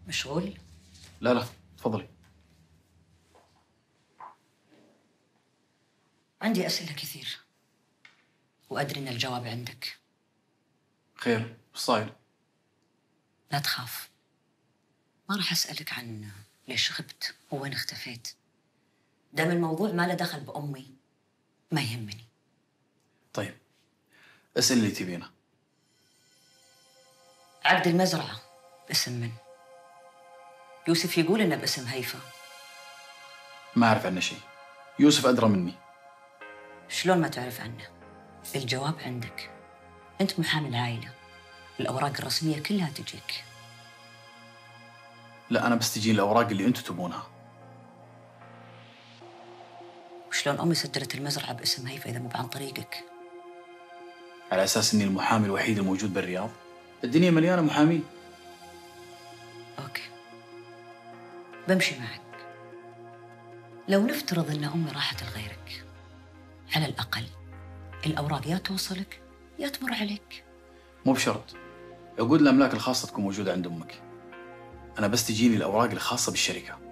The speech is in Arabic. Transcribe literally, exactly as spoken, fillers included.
مشغول؟ لا لا تفضلي. عندي أسئلة كثير وأدري إن الجواب عندك. خير، وش صاير؟ لا تخاف، ما راح أسألك عن ليش غبت ووين اختفيت. دام الموضوع ما له دخل بأمي ما يهمني. طيب اسأل اللي تبينه. عقد المزرعة باسم من؟ يوسف يقول إنه باسم هيفا. ما أعرف عنه شيء، يوسف أدرى مني. شلون ما تعرف عنه؟ الجواب عندك، أنت محامي العائلة، الأوراق الرسمية كلها تجيك. لا أنا بس تجيني الأوراق اللي أنتم تبونها. وشلون أمي سجلت المزرعة باسم هيفا إذا مو عن طريقك؟ على أساس إني المحامي الوحيد الموجود بالرياض؟ الدنيا مليانة محامين. أوكي، بمشي معك. لو نفترض إن أمي راحت لغيرك، على الأقل الأوراق يا توصلك يا تمر عليك. مو بشرط، عقود الأملاك الخاصة تكون موجودة عند أمك. أنا بس تجيني الأوراق الخاصة بالشركة.